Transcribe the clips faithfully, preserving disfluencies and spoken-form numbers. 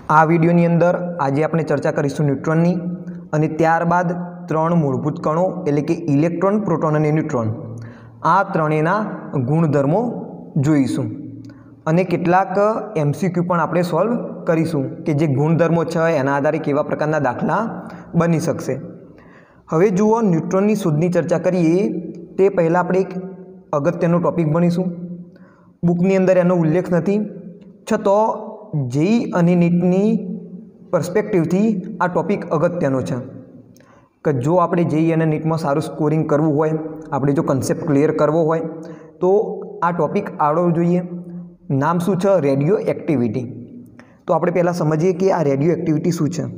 आ विडियोनी अंदर आज आपणे चर्चा करीशुं न्यूट्रॉननी अने त्यारबाद त्रण मूलभूत कणों एटले के इलेक्ट्रॉन, प्रोटॉन अने न्यूट्रॉन आ त्रणेना गुणधर्मो जोईशुं अने केटलाक एमसीक्यू पण आपणे सॉल्व करीशुं के जे गुणधर्मो छे एना आधारे केवा प्रकारना दाखला बनी शकशे। हवे जुओ न्यूट्रॉननी शोधनी चर्चा करीए ते पहला आपणे एक अगत्यनो टॉपिक भणीशुं। बुकनी अंदर एनो उल्लेख नथी छतो जेई अने नीटनी पर्सपेक्टिवथी आ टॉपिक अगत्यनो छे कि जो आपणे जेई अने नीटमां सारूं स्कोरिंग करवुं होय, आपणे जो कन्सेप्ट क्लियर करवो होय तो आ टॉपिक आवडવો જોઈએ। नाम शुं छे? Radioactivity. तो आपणे पहला समझीए कि आ रेडियो एक्टिविटी शुं छे।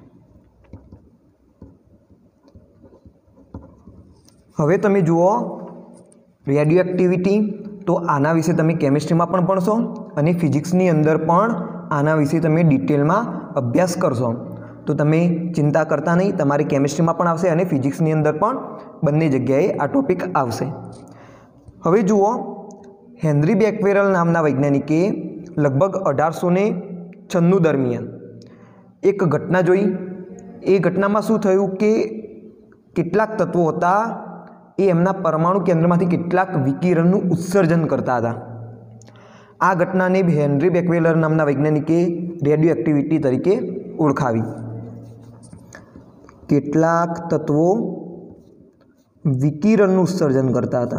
हवे तमे जुओ रेडियो एक्टिविटी तो आना विषे तमे केमिस्ट्रीमां पण भणशो अने फिजिक्सनी अंदर पण आना विषे तमे डिटेलमां अभ्यास करशो। तो तमे चिंता करता नहीं, तमारी केमिस्ट्रीमां पण आवशे अने फिजिक्सनी अंदर पण बंने जग्याए आ टॉपिक आवशे। हवे जुओ हेनरी बेक्वेरेल नामना वैज्ञानिके लगभग अठार सौ ने छन्नू दरमियान एक घटना जोई। ए घटनामां शुं थयुं के केटलाक तत्वो हता ए एमना परमाणु केंद्रमांथी केटलाक विकिरणनुं उत्सर्जन करता हता। आ घटनाने हेनरी बेक्वेरेल नामना वैज्ञानिके रेडियो एक्टिविटी तरीके ओळखावी। केटलाक तत्वो विकिरणनुं उत्सर्जन करता हता।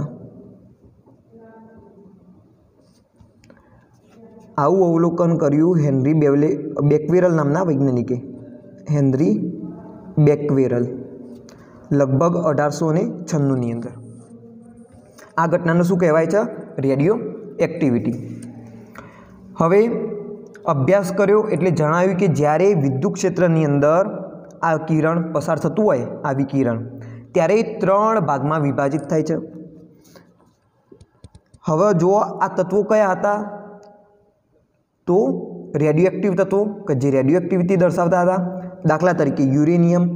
आवुं अवलोकन कर्युं हेनरी बेवले बेक्वेरेल नामना वैज्ञानिके। हेनरी बेक्वेरेल लगभग अठार सौ ने छन्नू नी अंदर आ घटनाने शुं कहेवाय छे? Radioactivity. हवे अभ्यास कर्यो एटले जणाव्युं कि ज्यारे विद्युत क्षेत्रनी अंदर आ किरण पसार थतुं होय, आ विकिरण त्यारे त्रण भागमां विभाजित थाय छे। हवे जुओ आ तत्वो कया हता? तो रेडियो एक्टिव तत्वो कि जे रेडियो एक्टिविटी दर्शावता हता। दाखला तरीके युरेनियम,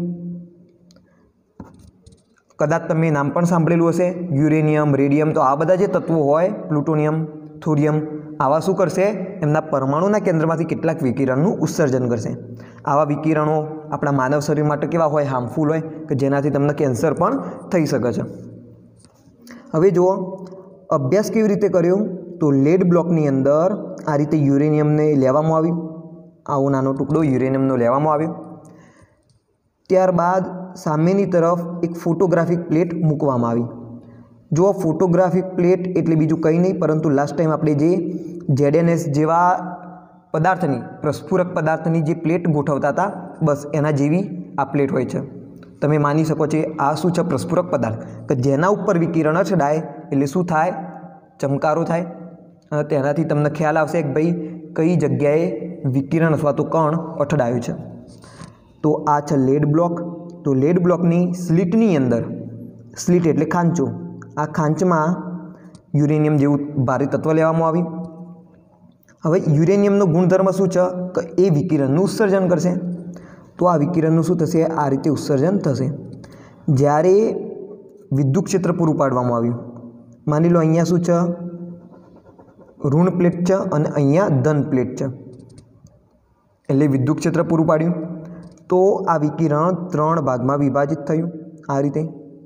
कदाच तमे नाम पण सांभळेलुं हशे, युरेनियम, रेडियम। तो आ बधा जे तत्वो होय, प्लूटोनियम, थोरियम, आवा शुं करशे? एमना परमाणुना केंद्रमांथी केटलाक विकिरणनुं उत्सर्जन करशे। आवा विकिरणो आपणा मानव शरीर माटे केवा होय? हार्मफुल होय कि जेनाथी तमने केन्सर पण थई शके छे। हवे जुओ अभ्यास केवी रीते कर्यो तो लेड ब्लॉकनी अंदर आ रीते युरेनियमने लेवामां आव्युं। आवो नानो टुकड़ो युरेनियमनो लेवामां आव्यो। त्यारबाद सामेनी तरफ एक फोटोग्राफिक प्लेट मूकवामां आवी। जो फोटोग्राफिक प्लेट एटले बीजुं कंई नहीं परंतु लास्ट टाइम आपणे जे जेडएनएस जेवा पदार्थनी प्रस्फुरक पदार्थनी जे प्लेट गोठवता था, बस एना जेवी आ प्लेट होय छे। तमे मानी शको छो आ शुं छे? प्रस्फुरक पदार्थ कि जेना उपर विकिरण अछडाय एटले शुं थाय? चमकारो थाय। तेनाथी तमने ख्याल आवशे कि भाई कई जग्याए विकिरण अथवा तो कण अठडायो छे। तो आ छे लेड ब्लॉक। तो लेड ब्लॉकनी स्लीटनी अंदर, स्लीट एटले खांचो, आ खांचमां युरेनियम जेवुं भारे तत्व लेवामां आव्युं। हवे युरेनियमनो गुणधर्म शुं छे कि ए विकिरणनुं उत्सर्जन करशे। तो आ विकिरणनुं शुं थशे? आ रीते उत्सर्जन थशे। ज्यारे विद्युत क्षेत्र पूरुं पाडवामां आव्युं, मानी लो अहींया शुं छे? ऋण प्लेट छे अने अहींया धन प्लेट छे एटले विद्युत क्षेत्र पूरुं पाड्युं। तो आ विकिरण त्रण भागमां विभाजित थयुं आ रीते।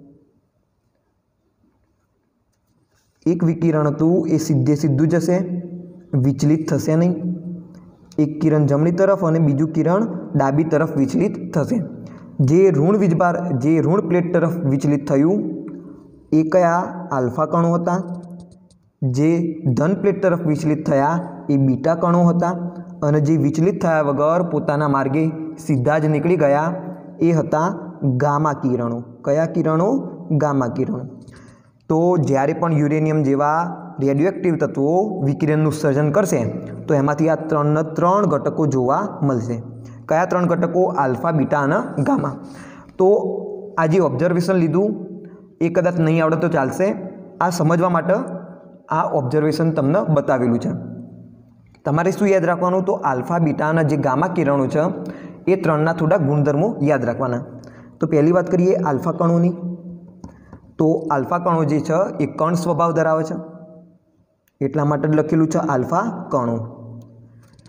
एक विकिरण हतुं ए सीधे सीधुं जशे, विचलित थशे नहीं। एक किरण जमणी तरफ अने बीजुं किरण डाबी तरफ विचलित थशे। जे ऋण वीजभार जे ऋण प्लेट तरफ विचलित थयुं ए कया? आल्फा कणो हता। जे धन प्लेट तरफ विचलित थया ए बीटा कणो हता अने जे विचलित थया वगर पोताना मार्गे सीधा ज निकળી गया ए हता गामा किरणों। कया किरणों? गामा किरणों। तो ज्यारे पण युरेनियम जेवा रेडियो एक्टिव तत्वों विकिरणनुं उत्सर्जन करशे तो एमांथी आ त्रण त्रण घटको जोवा मळशे। कया त्रण घटको? आल्फा, बीटा अने गामा। तो आ जे ऑब्जर्वेशन लीधुं ए कदाच नहीं आवडे तो चालशे। आ समजवा माटे आ ऑब्जर्वेशन तमने बतावेलुं छे। तमारे शुं याद राखवानुं? तो आल्फा, बीटा अने जे गामा किरणों छे ए त्रणना थोड़ा गुणधर्मों याद रखवाना। तो पहली बात करिए आल्फा कणोनी। तो आल्फा कणो जे छे ए कण स्वभाव धरावे छे एटला माटे लखेलुं छे आल्फा कणो।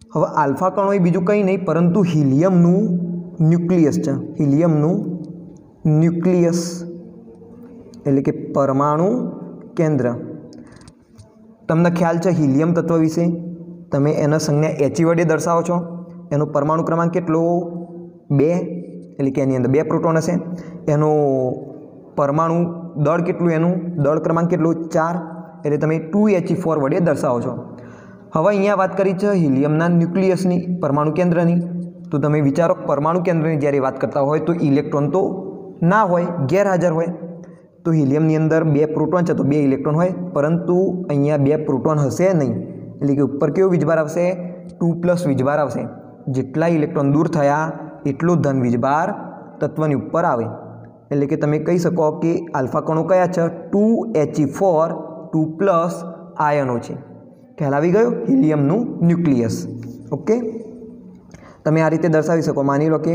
હવે આલ્ફા કણો એ બીજું કંઈ નહીં પરંતુ હિલિયમનું ન્યુક્લિયસ છે. હિલિયમનું ન્યુક્લિયસ એટલે કે પરમાણુ કેન્દ્ર. તમને ખ્યાલ છે હિલિયમ તત્વ વિશે, તમે એના સંજ્ઞા એચી વડે દર્શાવો છો. એનો પરમાણુ ક્રમાંક કેટલો? બે, એટલે કે એની અંદર બે પ્રોટોન હશે. એનો પરમાણુ દળ કેટલું? એનું દળ ક્રમાંક કેટલું? ચાર, એટલે તમે ટુ એચી ફોર વડે દર્શાવો છો. હવે અહીંયા વાત કરી છે હિલિયમના ન્યુક્લિયસની, પરમાણુ કેન્દ્રની. તો તમે વિચારો પરમાણુ કેન્દ્રની જ્યારે વાત કરતા હોય તો ઇલેક્ટ્રોન તો ના હોય, ગેરહાજર હોય. તો હિલિયમની અંદર બે પ્રોટોન છે તો બે ઇલેક્ટ્રોન હોય, પરંતુ અહીંયા બે પ્રોટોન હશે નહીં. એટલે કે ઉપર કેવું વીજભાર આવશે? ટુ પ્લસ વીજભાર આવશે. જેટલા ઇલેક્ટ્રોન દૂર થયા એટલું ધન વીજભાર તત્વની ઉપર આવે. એટલે કે તમે કહી શકો કે આલ્ફા કણો કયા છે? Two He four two plus આયનો છે. ખ્યાલ આવી ગયો? હિલિયમનું ન્યુક્લિયસ. ઓકે, તમે આ રીતે દર્શાવી શકો. માની લો કે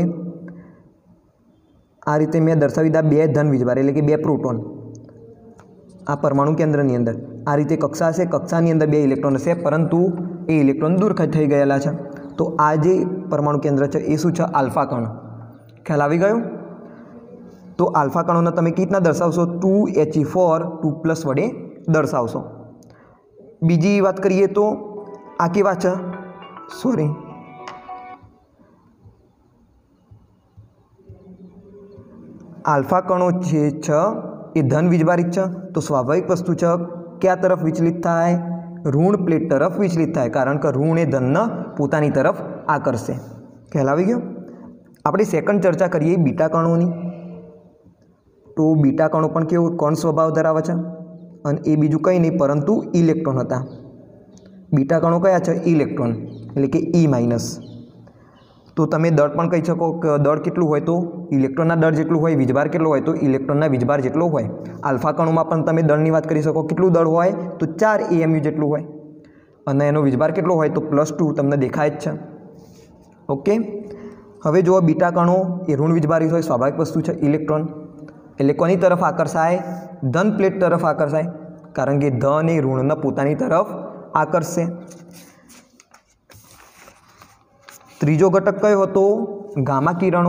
આ રીતે મેં દર્શાવી દીધા બે ધન વીજભાર એટલે કે બે પ્રોટોન આ પરમાણુ કેન્દ્રની અંદર. આ રીતે કક્ષા હશે, કક્ષાની અંદર બે ઇલેક્ટ્રોન હશે, પરંતુ એ ઇલેક્ટ્રોન દૂર થઈ ગયેલા છે. તો આ જે પરમાણુ કેન્દ્ર છે એ શું છે? આલ્ફા કણ. ખ્યાલ આવી ગયો? તો આલ્ફા કણોને તમે કેવી રીતના દર્શાવશો? Two He four two plus વડે દર્શાવશો. બીજી વાત કરીએ તો આ કેવા છે? સોરી, આલ્ફા કણો જે છે એ ધન વીજભારિત છે. તો સ્વાભાવિક વસ્તુ છે ક્યાં તરફ વિચલિત થાય? ઋણ પ્લેટ તરફ વિચલિત થાય, કારણ કે ઋણ એ ધનને પોતાની તરફ આકર્ષે. ખ્યાલ આવી ગયો? આપણે સેકન્ડ ચર્ચા કરીએ બીટા કણોની. તો બીટા કણો પણ કેવું કણ સ્વભાવ ધરાવે છે અને એ બીજું કંઈ નહીં પરંતુ ઇલેક્ટ્રોન હતા. બીટા કણો કયા છે? ઇલેક્ટ્રોન, એટલે કે ઈ માઇનસ. તો તમે દળ પણ કહી શકો કે દળ કેટલું હોય? તો ઇલેક્ટ્રોનના દળ જેટલું હોય. વીજભાર કેટલો હોય? તો ઇલેક્ટ્રોનના વીજભાર જેટલો હોય. આલ્ફા કણોમાં પણ તમે દળની વાત કરી શકો. કેટલું દળ હોય? તો ચાર એએમયુ જેટલું હોય. અને એનો વીજભાર કેટલો હોય? તો પ્લસ ટુ. તમને દેખાય જ છે. ઓકે, હવે જુઓ બીટા કણો એ ઋણ વીજભારી હોય, સ્વાભાવિક વસ્તુ છે. ઇલેક્ટ્રોન એટલે કોની તરફ આકર્ષાય? ધન પ્લેટ તરફ આકર્ષાય, કારણ કે ધન એ ઋણને પોતાની તરફ આકર્ષશે. ત્રીજો ઘટક કયો હતો? ગામા કિરણો.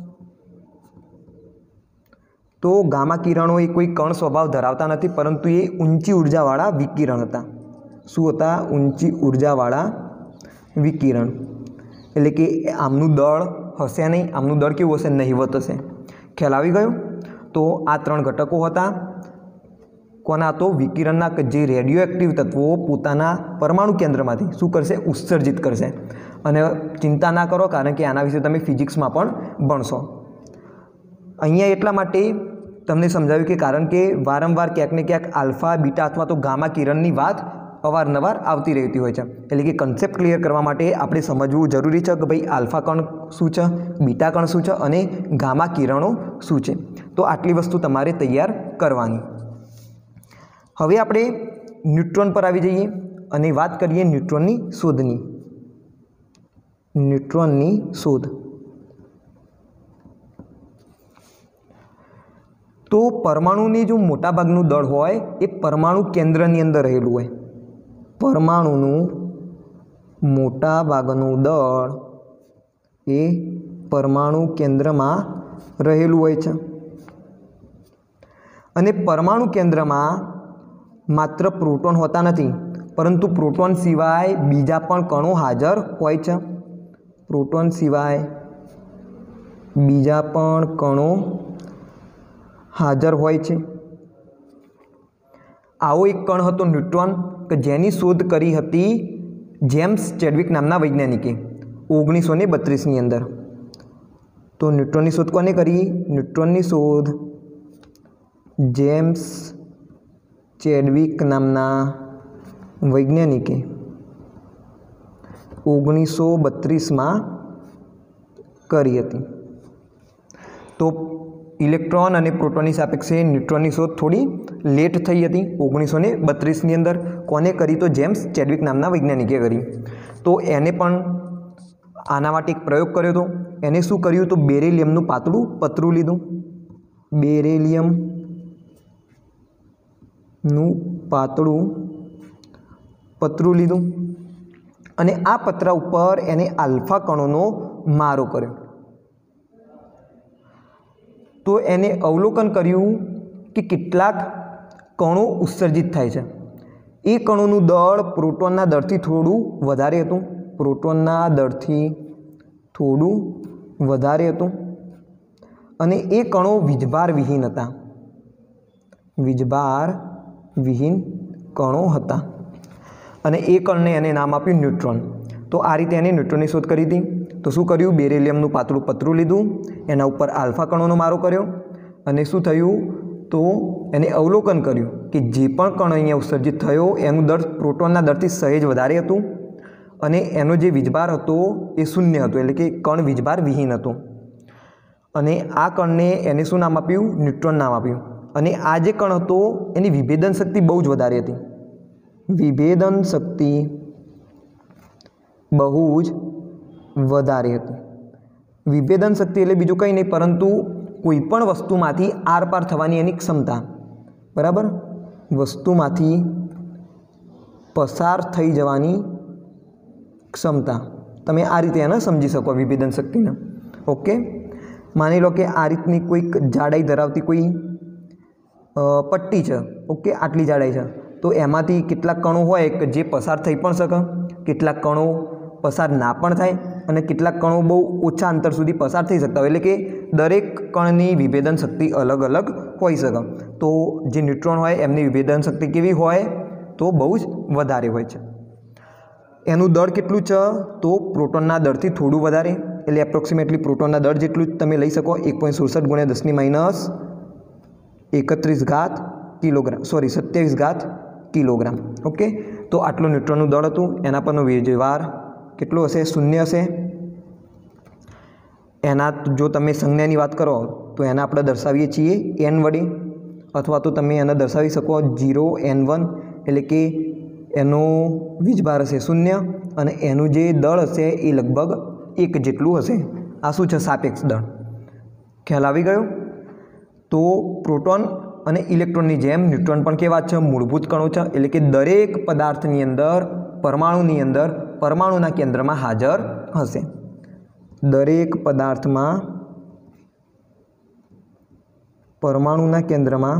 તો ગામા કિરણો એ કોઈ કણ સ્વભાવ ધરાવતા નથી, પરંતુ એ ઊંચી ઉર્જાવાળા વિકિરણ હતા. શું હતા? ઊંચી ઉર્જાવાળા વિકિરણ. એટલે કે આમનું દળ હશે નહીં. આમનું દળ કેવું હશે? નહિવત હશે. ખ્યાલ આવી ગયો? તો આ ત્રણ ઘટકો હતા. કોના? તો વિકિરણના, જે રેડિયો એક્ટિવ તત્વો પોતાના પરમાણુ કેન્દ્રમાંથી શું કરશે? ઉત્સર્જિત કરશે. અને ચિંતા ના કરો, કારણ કે આના વિશે તમે ફિઝિક્સમાં પણ ભણશો. અહીંયા એટલા માટે તમને સમજાવ્યું કે કારણ કે વારંવાર ક્યાંક ને ક્યાંક આલ્ફા, બીટા અથવા તો ગામા કિરણની વાત અવારનવાર આવતી રહેતી હોય છે. એટલે કે કન્સેપ્ટ ક્લિયર કરવા માટે આપણે સમજવું જરૂરી છે કે ભાઈ આલ્ફા કણ શું છે, બીટા કણ શું છે અને ગામા કિરણો શું છે. તો આટલી વસ્તુ તમારે તૈયાર કરવાની. હવે આપણે ન્યુટ્રોન પર આવી જઈએ અને વાત કરીએ ન્યુટ્રોનની શોધની. ન્યુટ્રોનની શોધ. તો પરમાણુની જો મોટાભાગનું દળ હોય એ પરમાણુ કેન્દ્રની અંદર રહેલું હોય. પરમાણુનું મોટા ભાગનું દળ એ પરમાણુ કેન્દ્રમાં રહેલું હોય છે. અને પરમાણુ કેન્દ્રમાં માત્ર પ્રોટોન હોતા નથી, પરંતુ પ્રોટોન સિવાય બીજા પણ કણો હાજર હોય છે. પ્રોટોન સિવાય બીજા પણ કણો હાજર હોય છે. આવો એક કણ હતો ન્યુટ્રોન, કે જેની શોધ કરી હતી જેમ્સ ચેડવિક નામના વૈજ્ઞાનિકે ઓગણીસો ને બત્રીસની અંદર. તો ન્યુટ્રોનની શોધ કોને કરી? ન્યુટ્રોનની શોધ જેમ્સ ચેડવિક નામના વૈજ્ઞાનિકે ઓગણીસો બત્રીસમાં કરી હતી. તો ઇલેક્ટ્રોન અને પ્રોટોનની સાપેક્ષે ન્યુટ્રોનની શોધ થોડી લેટ થઈ હતી, ઓગણીસો ને બત્રીસની અંદર. કોને કરી? તો જેમ્સ ચેડવિક નામના વૈજ્ઞાનિકે કરી. તો એને પણ આના માટે એક પ્રયોગ કર્યો હતો. એને શું કર્યું? તો બેરિલિયમનું પાતળું પતરું લીધું. બેરિલિયમનું પાતળું પતરું લીધું અને આ પતરા ઉપર એને આલ્ફા કણોનો મારો કર્યો. તો એને અવલોકન કર્યું કે કેટલાક કણો ઉત્સર્જિત થાય છે. એ કણોનું દળ પ્રોટોનના દળથી થોડું વધારે હતું પ્રોટોનના દળથી થોડું વધારે હતું અને એ કણો વીજભાર વિહીન હતા વીજભાર વિહીન કણો હતા અને એ કણને એને નામ આપ્યું ન્યુટ્રોન. તો આ રીતે એને ન્યુટ્રોનની શોધ કરી હતી. તો શું કર્યું? બેરિલિયમનું પાતળું પતરું લીધું, એના ઉપર આલ્ફા કણોનો મારો કર્યો અને શું થયું? તો એને અવલોકન કર્યું કે જે પણ કણ અહીંયા ઉત્સર્જિત થયો એનું દળ પ્રોટોનના દળથી સહેજ વધારે હતું અને એનો જે વીજભાર હતો એ શૂન્ય હતો, એટલે કે કણ વીજભાર વિહીન હતો. અને આ કણને એને શું નામ આપ્યું? ન્યુટ્રોન નામ આપ્યું. અને આ જે કણ હતો એની વિભેદન શક્તિ બહુ જ વધારે હતી. વિભેદન શક્તિ બહુ જ વધારે હતી. વિભેદન શક્તિ એટલે બીજું કંઈ નહીં પરંતુ કોઈ પણ વસ્તુમાંથી આર પાર થવાની એની ક્ષમતા. બરાબર? વસ્તુમાંથી પસાર થઈ જવાની ક્ષમતા. તમે આ રીતે એને સમજી શકો વિભેદન શક્તિને. ઓકે, માની લો કે આ રીતની કોઈક જાડાઈ ધરાવતી કોઈ પટ્ટી છે. ઓકે, આટલી જાડાઈ છે. તો એમાંથી કેટલાક કણો હોય કે જે પસાર થઈ પણ શકે, કેટલાક કણો પસાર ના પણ થાય અને કેટલાક કણો બહુ ઓછા અંતર સુધી પસાર થઈ શકતા હોય. એટલે કે દરેક કણની વિભેદન શક્તિ અલગ અલગ હોઈ શકે. તો જે ન્યુટ્રોન હોય એમની વિભેદન શક્તિ કેવી હોય? તો બહુ જ વધારે હોય છે. એનું દળ કેટલું છે? તો પ્રોટોનના દળથી થોડું વધારે, એટલે એપ્રોક્સિમેટલી પ્રોટોનના દળ જેટલું જ તમે લઈ શકો. એક પોઈન્ટ સુડસઠ ગુણ્યા દસની માઇનસ એકત્રીસ ઘાત કિલોગ્રામ સોરી સત્યાવીસ ઘાત કિલોગ્રામ. ઓકે, તો આટલું ન્યુટ્રોનનું દળ હતું. એના પરનો વીજભાર કેટલો હશે? શૂન્ય હશે. એના જો તમે સંજ્ઞાની વાત કરો તો એને આપણે દર્શાવીએ છીએ એન વડે, અથવા તો તમે એને દર્શાવી શકો જીરો એન વન, એટલે કે એનો વીજભાર હશે શૂન્ય અને એનું જે દળ હશે એ લગભગ એક જેટલું હશે. આ શું છે? સાપેક્ષ દળ. ખ્યાલ આવી ગયો? તો પ્રોટોન અને ઇલેક્ટ્રોનની જેમ ન્યુટ્રોન પણ કેવા છે? મૂળભૂત કણો છે. એટલે કે દરેક પદાર્થની અંદર પરમાણુની અંદર પરમાણુના કેન્દ્રમાં હાજર હશે. દરેક પદાર્થમાં પરમાણુના કેન્દ્રમાં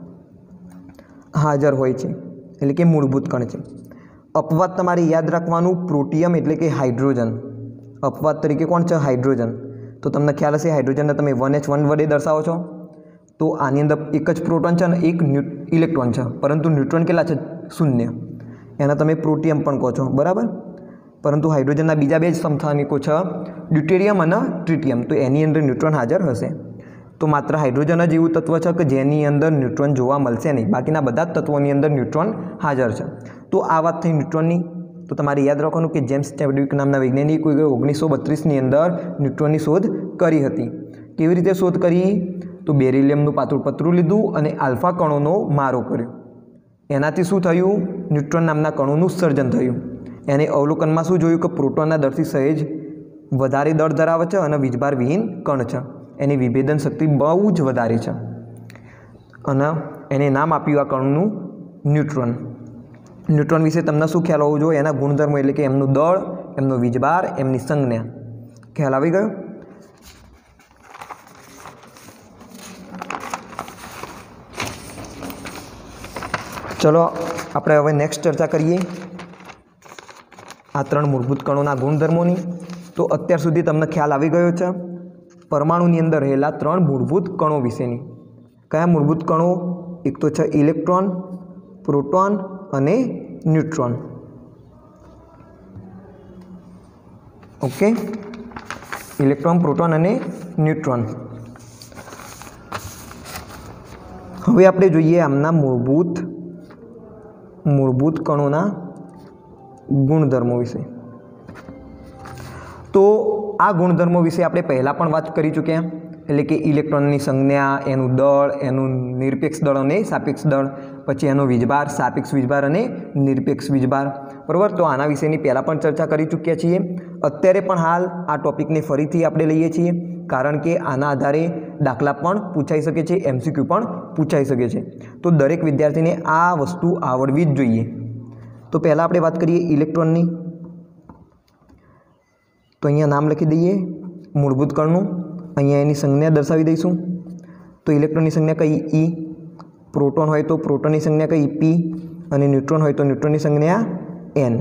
હાજર હોય છે, એટલે કે મૂળભૂત કણ છે. અપવાદ તમારે યાદ રાખવાનું, પ્રોટિયમ એટલે કે હાઇડ્રોજન. અપવાદ તરીકે કોણ છે? હાઇડ્રોજન. તો તમને ખ્યાલ હશે હાઇડ્રોજનને તમે વન એચ વન વડે દર્શાવો છો. તો આની અંદર એક જ પ્રોટોન છે અને એક ઇલેક્ટ્રોન છે, પરંતુ ન્યુટ્રોન કેટલા છે? શૂન્ય. એના તમે પ્રોટિયમ પણ કહો છો. બરાબર? પરંતુ હાઇડ્રોજનના બીજા બે જ સમસ્થાનિકો છે, ડ્યુટેરિયમ અને ટ્રિટિયમ. તો એની અંદર ન્યુટ્રોન હાજર હશે. તો માત્ર હાઇડ્રોજન જ એવું તત્વ છે કે જેની અંદર ન્યુટ્રોન જોવા મળશે નહીં, બાકીના બધા જ તત્વોની અંદર ન્યુટ્રોન હાજર છે. તો આ વાત થઈ ન્યુટ્રોનની. તો તમારે યાદ રાખવાનું કે જેમ્સ ચેડવિક નામના વૈજ્ઞાનિકોએ ઓગણીસો બત્રીસની અંદર ન્યુટ્રોનની શોધ કરી હતી. કેવી રીતે શોધ કરી? તો બેરિલિયમનું પાતળું પતરું લીધું અને આલ્ફા કણોનો મારો કર્યો. એનાથી શું થયું? ન્યુટ્રોન નામના કણોનું સર્જન થયું. એને અવલોકનમાં શું જોયું કે પ્રોટોનના દળથી સહેજ વધારે દળ ધરાવે છે અને વીજભાર વિહીન કણ છે. એની વિભેદન શક્તિ બહુ જ વધારે છે અને એને નામ આપ્યું આ કણનું ન્યુટ્રોન. ન્યુટ્રોન વિશે તમને શું ખ્યાલ હોવો જોઈએ? એના ગુણધર્મો, એટલે કે એમનું દળ, એમનો વીજભાર, એમની સંજ્ઞા. ખ્યાલ આવી ગયો? ચલો આપણે હવે નેક્સ્ટ ચર્ચા કરીએ આ ત્રણ મૂળભૂત કણોના ગુણધર્મોની. તો અત્યાર સુધી તમને ખ્યાલ આવી ગયો છે પરમાણુની અંદર રહેલા ત્રણ મૂળભૂત કણો વિશેની. કયા મૂળભૂત કણો? એક તો છે ઇલેક્ટ્રોન, પ્રોટોન અને ન્યુટ્રોન. ઓકે, ઇલેક્ટ્રોન, પ્રોટોન અને ન્યુટ્રોન. હવે આપણે જોઈએ આમના મૂળભૂત મૂળભૂત કણોના ગુણધર્મો વિશે. તો આ ગુણધર્મો વિશે આપણે પહેલાં પણ વાત કરી ચૂક્યા, એટલે કે ઇલેક્ટ્રોનની સંજ્ઞા, એનું દળ, એનું નિરપેક્ષ દળ અને સાપેક્ષ દળ, પછી એનો વીજભાર, સાપેક્ષ વીજભાર અને નિરપેક્ષ વીજભાર. બરાબર? તો આના વિશેની પહેલાં પણ ચર્ચા કરી ચૂક્યા છીએ. અત્યારે પણ હાલ આ ટોપિકને ફરીથી આપણે લઈએ છીએ, કારણ કે આના આધારે દાખલા પણ પૂછાઈ શકે છે, એમસીક્યુ પણ પૂછાઈ શકે છે. તો દરેક વિદ્યાર્થીને આ વસ્તુ આવડવી જ જોઈએ. તો પહેલાં આપણે વાત કરીએ ઇલેક્ટ્રોનની. तो अहींया नाम लखी दईए मूलभूत कणनुं, अहींया एनी संज्ञा दर्शावी दईशुं। तो इलेक्ट्रॉननी संज्ञा कई ई, प्रोटोन होय तो प्रोटोननी संज्ञा कई पी अने न्यूट्रॉन होय तो न्यूट्रॉननी संज्ञा एन।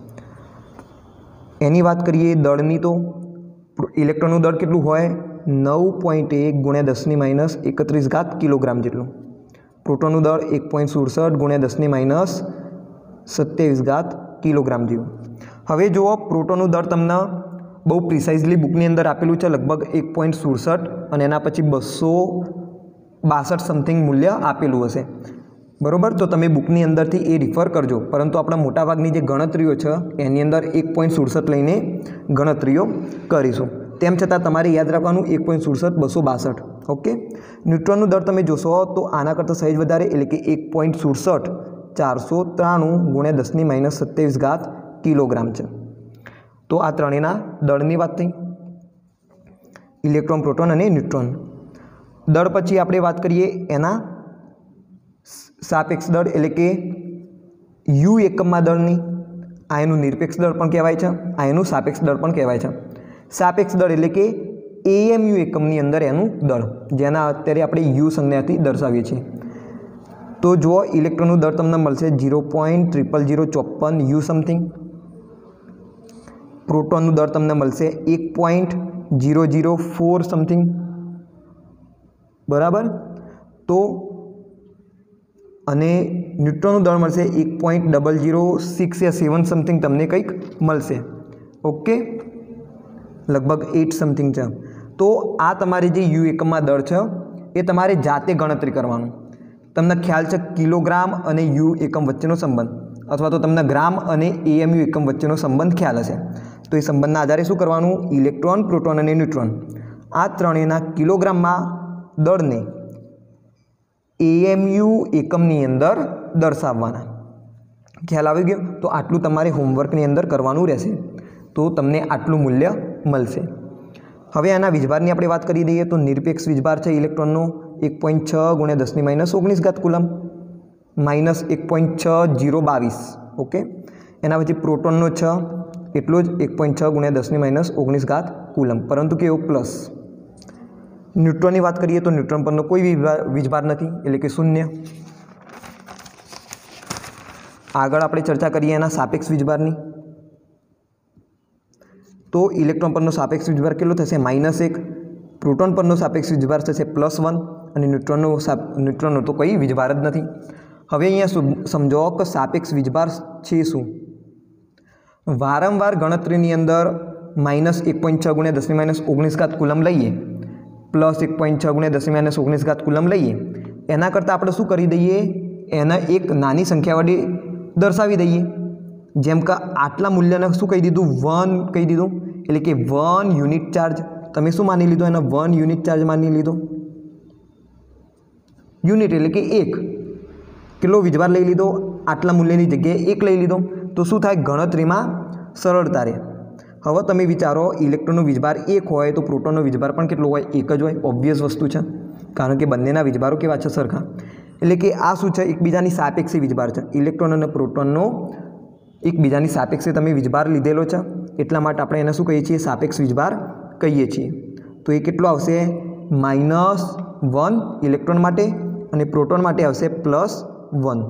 एनी बात करिए दळनी तो इलेक्ट्रॉननुं दळ केटલું હોય नौ पॉइंट एक गुण्या दसनी माइनस एकत्रीस घात किलोग्राम जेटલું। प्रोटोननुं दળ एक पॉइंट सुड़सठ गुण्या दसनी माइनस सत्यावीस घात किलोग्राम जेवुं। हवे जुओ प्रोटोननुं दળ तमने बहु प्रिसाइजली बुकनी अंदर आपेलुं छे लगभग एक पॉइंट सुड़सठ अने एना पछी बसो बासठ समथिंग मूल्य आपेलुं हशे बरोबर। तो तमे बुकनी अंदरथी ए रिफर करजो, परंतु आपणा मोटाभागनी जे गणतरीओ छे एनी अंदर एक पॉइंट सुड़सठ लईने गणतरीओ करीशुं। तेम छतां तमारे याद राखवानुं एक पॉइंट सुड़सठ बसो बासठ। ओके, न्यूट्रॉननुं दળ तमे जोशो तो आना करता सहेज वधारे एटले के एक पॉइंट सुड़सठ चार सौ त्राणु गुण्या दसनी माइनस सत्यावीस घात किलोग्राम है। तो आ त्रणेना दळनी वात थई, इलेक्ट्रॉन प्रोटोन और न्यूट्रॉन। दळ पछी आपणे वात करीए एना सापेक्ष दळ एटले के यू एकममां दळनी। आ एनुं निरपेक्ष दळ पण कहेवाय छे, आ एनुं सापेक्ष दळ पण कहेवाय छे। सापेक्ष दळ एटले के एएमयू एकमनी अंदर एनुं दळ, जेना अत्यारे आपणे यू संज्ञाथी दर्शावीए छीए। तो जो इलेक्ट्रॉननुं दळ तमने मळशे जीरो पॉइंट ट्रिपल जीरो चौप्पन यू समथिंग। प्रोटोननुं दळ तमने मळशे एक point zero zero four something बराबर। तो अने न्यूट्रॉननुं दळ मळशे एक पॉइंट डबल जीरो सिक्स या सेवन समथिंग तमने कंईक मळशे। ओके, लगभग एट समथिंग है। तो आ तमारे जे यू एकममां दळ छे ए तमारे जाते गणतरी करवानुं। तमने ख्याल है किलोग्राम और यू एकम वच्चेनो संबंध, अथवा तो तमने ग्राम और एएमयू एकम वच्चेनो संबंध ख्याल हशे। तो ये संबंधना आधारे शुं करवानुं, इलेक्ट्रॉन प्रोटोन और न्यूट्रॉन आ त्रणेयना किलोग्राम में दळने एएमयू एकमनी अंदर दर्शाववाना। ख्याल आवी गयो। तो आटलू तमारे होमवर्कनी अंदर करवानुं रहेशे, तो तमने आटलू मूल्य मळशे। हवे आना वीजभारनी आपणे वात करी दईए तो निरपेक्ष वीजभार है इलेक्ट्रॉननो एक पॉइंट छ गुण्या दसनी माइनस ओगनीस घात कूलम माइनस एक पॉइंट छ जीरो बावीस। ओके, एना पछी प्रोटोननो छ एटलो ज एक पॉइंट छ गुण्या दसनी माइनस ओगनीस घात कूलम, परंतु केवो प्लस। न्यूट्रॉननी बात करिए तो न्यूट्रॉन परनो कोई वीजभार नहीं एटले के शून्य। आगळ आपणे चर्चा करिए एना सापेक्ष वीजभारनी। तो इलेक्ट्रॉन परनो सापेक्ष वीजभार केटलो थशे माइनस एक, प्रोटोन परनो सापेक्ष वीजभार थशे प्लस वन और न्यूट्रॉननो साप न्यूट्रॉननो तो कोई वीजभार ज नथी। हवे अहींया समझो कि सापेक्ष वीजभार छे शुं। वारंवार गणतरीनी अंदर माइनस एक पॉइंट छ गुण्या दसनी माइनस ओगनीस घात कूलम लईए प्लस एक पॉइंट छ गुण्या दसनी माइनस ओगनीस घात कूलम लईए, एना करता आपणे शुं करी दईए, एना एक नानी संख्या वडे दर्शावी दईए। जेम का आटला मूल्यने शुं कही दीधुं, वन कही दीधुं, एटले के वन यूनिट चार्ज। तमे शुं मानी लीधुं, एने वन यूनिट चार्ज मानी लीधो। यूनिट एटले के एक, किलो वीजभार लई लीधो, आटला मूल्यनी जग्याए एक लई लीधो, तो शुं थाय गणतरीमां सरळता रहे। हवे तमे विचारो इलेक्ट्रॉननो वीजभार एक होय तो प्रोटोननो वीजभार पण केटलो होय, एक ज होय। ऑब्वियस वस्तु छे, कारण के बंनेना वीजभारो केवा छे, सरखा। एटले के आ शुं छे, एकबीजानी सापेक्षे वीजभार छे। इलेक्ट्रॉन अने प्रोटोननो एकबीजानी सापेक्षे तमे वीजभार लीधेलो छे, एटला माटे आपणे एने शुं कहीए छीए, सापेक्ष वीजभार कहीए छीए। तो ये केटलो आवशे, माइनस वन इलेक्ट्रॉन माटे अने प्रोटोन माटे आवशे प्लस वन।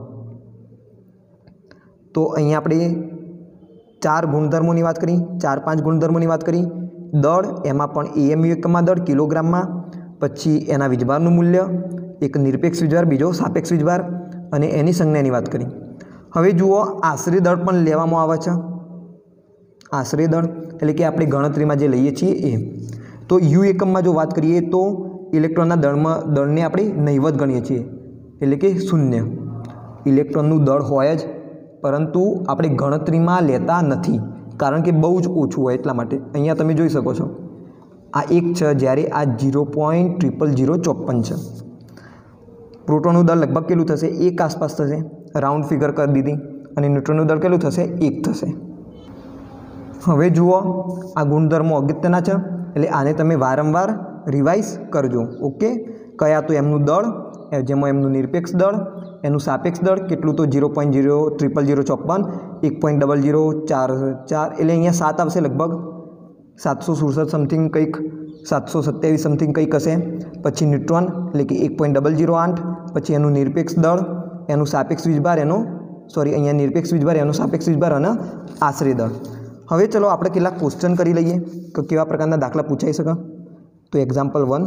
तो अहीं आपणे चार गुणधर्मोनी वात करी, चार पांच गुणधर्मोनी वात करी। दळ एमां पण एएमयू एकममां दळ किलोग्राममां, पछी एना वीजभारनुं मूल्य, एक निरपेक्ष वीजभार, बीजो सापेक्ष वीजभार अने एनी संज्ञानी वात करी। हवे जुओ आश्रय दळ पण लेवामां आवे छे। आश्रय दळ एटले के आपणे गणतरीमां जे लईए छीए ए। तो यू एकममां जो बात करिए तो इलेक्ट्रॉनना दळमां दळने आपणे नहीवत गणीए छीए, एटले के शून्य। इलेक्ट्रॉननुं दळ होय ज, परंतु आपणे गणतरीमां लेता नथी, कारण के बहु ज ओछुं होय एटला माटे। अहींया तमे जोई शको छो आ एक छे, ज्यारे आ जीरो पॉइंट ट्रिपल जीरो चौप्पन छे। प्रोटोननुं दळ लगभग केटલું थशे, एक आसपास थशे, राउंड फिगर कर दीधी। अने न्यूट्रॉननुं दळ केटલું थशे, एक थशे। हवे जुओ आ गुणधर्मो अगत्यना छे, एटले आने तमे वारंवार रिवाइज करजो। ओके, कया तो एमनुं दळ, जेमां एमनुं निरपेक्ष दळ, एनुं सापेक्ष दळ केटલું तो zero point zero triple zero चौप्पन, एक पॉइंट डबल जीरो चार चार एटले अहींया सात आवशे लगभग। सातसो सुड़सठ समथिंग कंईक सातसो सत्यावीस समथिंग कंईक हशे। पछी न्यूट्रॉन एटले कि एक पॉइंट डबल जीरो आठ। पछी एनुं निरपेक्ष दळ, एनुं सापेक्ष वीजभार, एनो सॉरी अहींया निरपेक्ष वीजभार, एनो सापेक्ष वीजभार अने आश्रय दळ। हवे चलो आपणे केटलाक क्वेश्चन करी लईए के केवा प्रकारना दाखला पूछाई शके। तो एक्जाम्पल वन,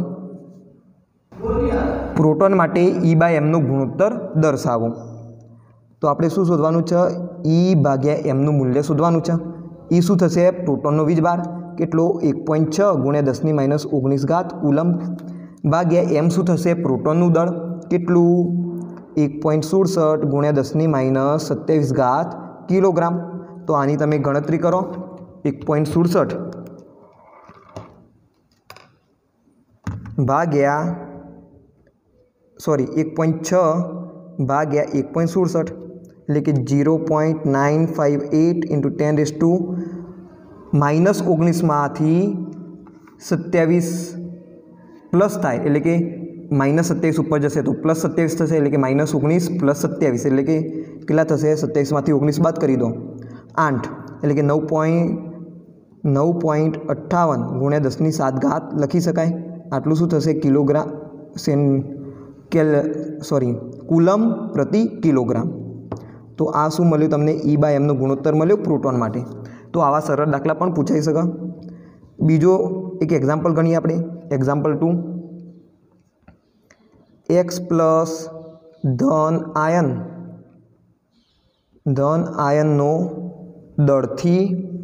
प्रोटोन माटे ई बाय एमनो गुणोत्तर दर्शावो। तो आपणे शुं शोधवानुं छे? ई भाग्या एमनुं मूल्य शोधवानुं छे। ई शुं थशे? प्रोटोननो वीजभार केटलो एक पॉइंट छ गुण्या दसनी माइनस ओगनीस घात कूलम भाग्या एम शुं थशे? प्रोटोननुं दळ केटલું एक पॉइंट सुड़सठ गुण्या दसनी माइनस सत्यावीस घात किलोग्राम। तो आनी तमे गणतरी करो। एक पॉइंट सुड़सठ भाग्या सॉरी एक पॉइंट छ भाग्या एक पॉइंट सुड़सठ एटले कि zero point nine five eight into ten raise to minus ओगनीस मांथी सत्यावीस प्लस थाय एटले कि माइनस सत्यावीस ऊपर जशे तो प्लस सत्यावीस थशे एटले कि माइनस ओगनीस प्लस सत्यावीस एटले कि केटला थशे? सत्यावीस मांथी ओगनीस बाद करी दो आठ एटले कि नौ पॉइंट नौ पॉइंट अठावन गुण्या दसनी सात घात लखी शकाय। आटલું શું થશે? કિલોગ્રામ સેન કેલ સોરી કુલમ પ્રતિ કિલોગ્રામ। તો આ શું મળ્યું તમને? ઈ બાય એમનો ગુણોત્તર મળ્યો પ્રોટોન માટે। તો આવા સરળ દાખલા પણ પૂછાઈ શકે। બીજો એક એક્ઝામ્પલ ગણીએ આપણે। એક્ઝામ્પલ ટુ, એક્સ પ્લસ ધન આયન ધન આયનનો દળથી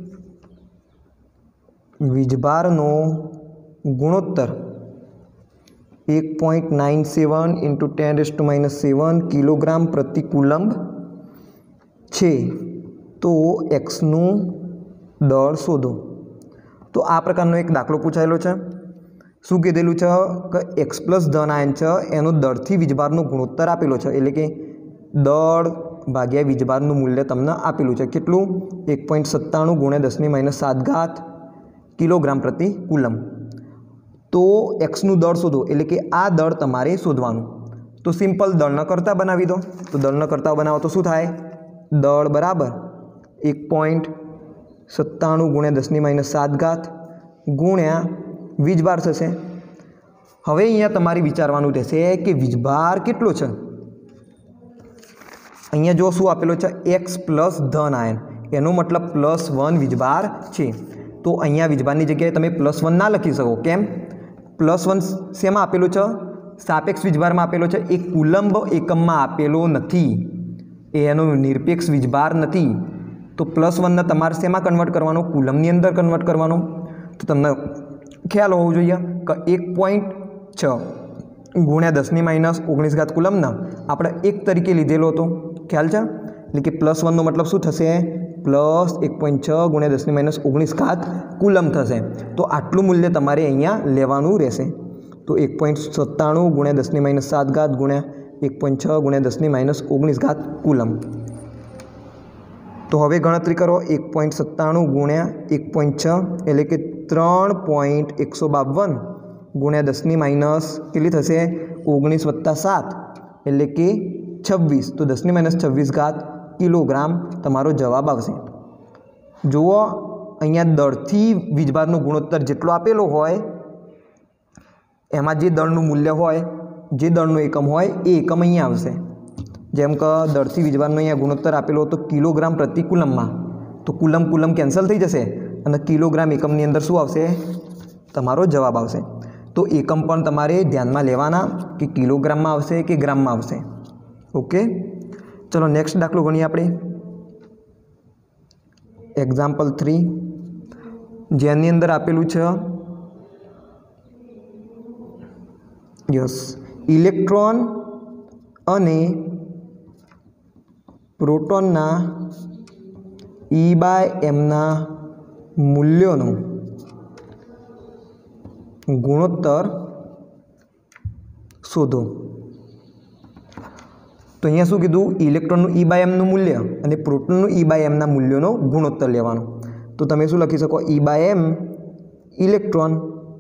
વીજભારનો ગુણોત્તર एक point nine seven into ten raise to minus seven kilogram प्रति कूलम्ब छे। तो एक्सनु दळ शोधो। तो आ प्रकारनो एक दाखलो पूछायेलो छे। शुं कीधेलुं छे के एक्स प्लस धन आयन छे एनो दळथी वीजभारनो गुणोत्तर आपेलो छे एटले के दळ भाग्या वीजभारनुं मूल्य तमने आपेलुं छे केटलुं? एक पॉइंट सत्ताणु गुण्या दसनी माइनस सात घात किलोग्राम प्रति कूलम्ब। तो एक्सनु दळ शोधो एटले कि आ दळ तमारे शोधवानुं। तो सिंपल दळना करता बनावी दो। तो दळना करता बनावो तो शुं थाय? दळ बराबर एक पॉइंट सत्ताणु गुण्या दसनी माइनस सात घात गुण्या वीजभार थशे। हवे अहींया तमारे विचारवानुं रहेशे कि वीजभार केटलो छे। अहींया जो शुं आपेलो छे? एक्स प्लस धन आयन एनो मतलब प्लस वन वीजभार छे। तो अहींया वीजभारनी जग्याए तमे प्लस वन ना लखी शको। केम? प्लस वन शेमां आपेलो छे? सापेक्ष वीजभारमां आपेलो छे। एक कूलम्ब एकममां आपेलो नथी, एनो निरपेक्ष वीजभार नथी। तो प्लस वन ने तमारे शेमां कन्वर्ट करवानो? कूलमनी अंदर कन्वर्ट करवानो। तो तमने ख्याल होवो जोईए के एक पॉइंट छ गुण्या दसनी माइनस ओगनीस घात कूलमने आपणे एक तरीके लीधेलो हतो। ख्याल छे? एटले कि प्लस वन नो मतलब शुं थशे? प्लस एक पॉइंट छ गुण्या दसनी माइनस ओगनीस घात कूलम थशे। तो आटलू मूल्य तमारे अहींया लेवानुं रहेशे। तो एक पॉइंट सत्ताणु गुण्या दसनी माइनस सात घात गुण्या एक पॉइंट छ गुण्या दसनी माइनस ओगनीस घात कूलम। तो हवे गणतरी करो। एक पॉइंट सत्ताणु गुण्या एक पॉइंट छ एटले कि त्रण पॉइंट एक सौ बावन गुण्या दसनी माइनस केटली थशे? ओगनीस वत्ता सात एटले कि छब्बीस। तो दसनी माइनस छब्बीस घात किलोग्राम तमारो जवाब आवशे। जुओ अहींया दळथी वीजभारनो गुणोत्तर जेटलो आपेलो होय एमां जे दळनुं मूल्य होय जे दळनो एकम होय ए एकम अहींया आवशे। जेम के दळथी वीजभारनो अहींया गुणोत्तर आपेलो हतो किलोग्राम प्रति कूलममां। तो कूलम कूलम केन्सल थई जशे अने किलोग्राम एकमनी अंदर शुं आवशे? तमारो जवाब आवशे। तो एकम पण तमारे ध्यानमां लेवाना कि किलोग्राममां आवशे कि ग्राममां आवशे। ओके, चलो नेक्स्ट दाखलो गणीए आपणे। एक्जाम्पल थ्री, जेनी अंदर आपेलू छे यस इलेक्ट्रॉन अने प्रोटोनना ई बाय एमना मूल्योनो गुणोत्तर शोधो। तो अहींया शुं कीधुं? इलेक्ट्रॉननुं ई बाय एमनुं मूल्य अने प्रोटोननुं ई बाय एमना मूल्योनो गुणोत्तर लेवानो। तो तमे शुं लखी शको? ई बाय एम इलेक्ट्रॉन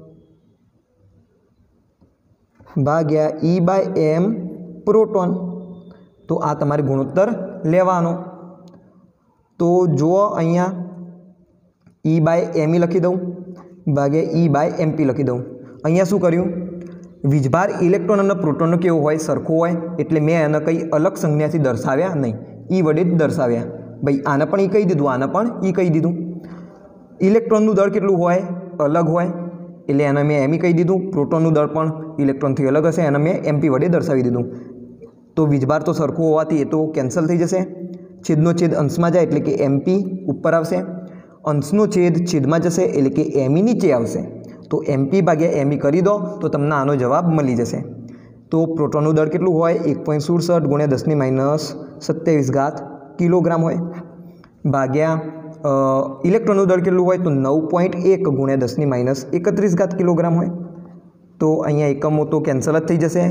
भाग्या ई बाय एम प्रोटोन। तो आ तमारे गुणोत्तर लेवानो। तो जो अहींया ई बाय एम ई लखी दऊं ભાગ્યા ઈ બાય એમપી લખી દઉં. અહીંયા શું કર્યું, વીજભાર ઇલેક્ટ્રોન અને પ્રોટોનનો કેવો હોય, સરખો હોય, એટલે મેં એને કંઈ અલગ સંજ્ઞાથી દર્શાવ્યા નહીં, ઈ વડે જ દર્શાવ્યા. ભાઈ આને પણ ઈ કહી દીધું, આને પણ ઈ કહી દીધું. ઇલેક્ટ્રોનનું દળ કેટલું હોય, અલગ હોય, એટલે એને મેં એમી કહી દીધું. પ્રોટોનનું દળ પણ ઇલેક્ટ્રોનથી અલગ હશે, એને મેં એમપી વડે દર્શાવી દીધું. તો વીજભાર તો સરખું હોવાથી એ તો કેન્સલ થઈ જશે. છેદનો છેદ અંશમાં જાય એટલે કે એમપી ઉપર આવશે, અંશનો છેદ છેદમાં જશે એટલે કે એમી નીચે આવશે. તો એમપી ભાગ્યા એમી કરી દો તો તમને આનો જવાબ મળી જશે. તો પ્રોટોનનું દળ કેટલું હોય, એક પોઈન્ટ સુડસઠ ગુણ્યા દસની માઇનસ સત્યાવીસ ઘાત કિલોગ્રામ હોય, ભાગ્યા ઇલેક્ટ્રોનનું દળ કેટલું હોય, તો નવ પોઈન્ટ એક ગુણ્યા દસની માઇનસ એકત્રીસ ઘાત કિલોગ્રામ હોય. તો અહીંયા એકમો તો કેન્સલ જ થઈ જશે.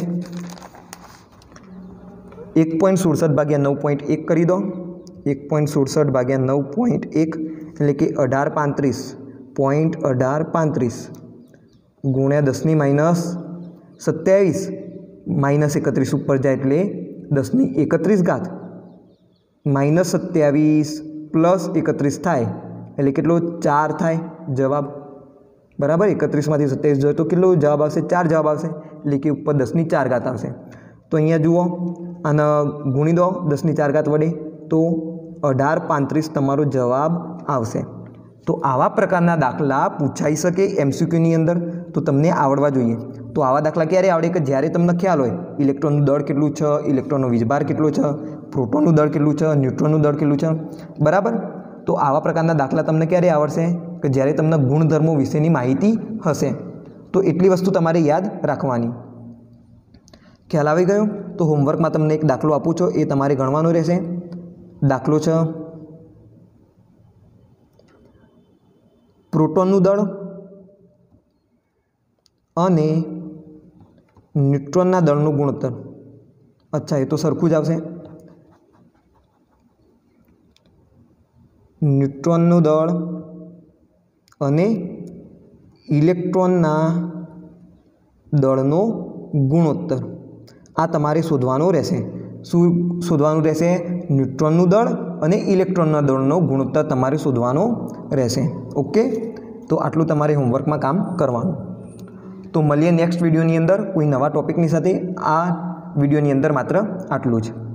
એક પોઈન્ટ સુડસઠ ભાગ્યા નવ પોઈન્ટ એક કરી દો, એક પોઈન્ટ સુડસઠ ભાગ્યા નવ પોઈન્ટ એક એટલે કે અઢાર પાંત્રીસ પોઈન્ટ અઢાર પાંત્રીસ ગુણ્યા દસની માઇનસ સત્યાવીસ માઇનસ એકત્રીસ ઉપર જાય એટલે દસની એકત્રીસ ઘાત માઇનસ સત્યાવીસ પ્લસ એકત્રીસ થાય એટલે કેટલો, ચાર થાય જવાબ. બરાબર, એકત્રીસમાંથી સત્યાવીસ જોઈએ તો કેટલો જવાબ આવશે, ચાર જવાબ આવશે, એટલે કે ઉપર દસની ચાર ઘાત આવશે. તો અહીંયા જુઓ, આને ગુણી દો દસની ચાર ઘાત વડે તો અઢાર પાંત્રીસ તમારો જવાબ આવશે. તો આવા પ્રકારના દાખલા પૂછાઈ શકે એમસીક્યુની અંદર, તો તમને આવડવા જોઈએ. તો આવા દાખલા ક્યારે આવડે, કે જ્યારે તમને ખ્યાલ હોય ઇલેક્ટ્રોનનું દળ કેટલું છે, ઇલેક્ટ્રોનનો વીજભાર કેટલો છે, પ્રોટોનનું દળ કેટલું છે, ન્યુટ્રોનનું દળ કેટલું છે. બરાબર, તો આવા પ્રકારના દાખલા તમને ક્યારે આવડશે, કે જ્યારે તમને ગુણધર્મો વિશેની માહિતી હશે. તો એટલી વસ્તુ તમારે યાદ રાખવાની. ખ્યાલ આવી ગયો? તો હોમવર્કમાં તમને એક દાખલો આપું છું, એ તમારે ગણવાનો રહેશે. દાખલો છે પ્રોટોનનું દળ અને ન્યુટ્રોનના દળનું ગુણોત્તર. અચ્છા, એ તો સરખું જ આવશે. ન્યુટ્રોનનું દળ અને ઇલેક્ટ્રોનના દળનો ગુણોત્તર આ તમારે શોધવાનું રહેશે. શું શોધવાનું રહેશે? ન્યુટ્રોનનું દળ અને ઇલેક્ટ્રોનના દળનો ગુણોત્તર તમારે શોધવાનો રહેશે. ઓકે, તો આટલું તમારે હોમવર્કમાં કામ કરવાનું. તો મળીએ નેક્સ્ટ વિડીયોની અંદર કોઈ નવા ટૉપિકની સાથે. આ વિડીયોની અંદર માત્ર આટલું જ.